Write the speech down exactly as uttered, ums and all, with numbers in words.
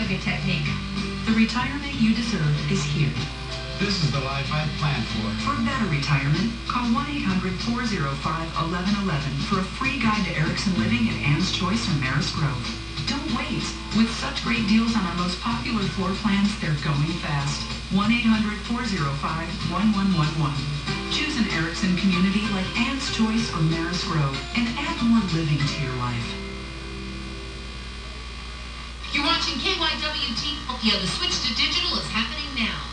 good technique. The retirement you deserve is here. This is the life I've planned for. For a better retirement, call one eight hundred, four oh five, one one one one for a free guide to Erickson Living at Ann's Choice or Maris Grove. Don't wait. With such great deals on our most popular floor plans, they're going fast. one eight hundred, four oh five, one one one one. Choose an Erickson community like Ann's Choice or Maris Grove and add more living to your life. You're watching K Y W T. The switch to digital is happening now.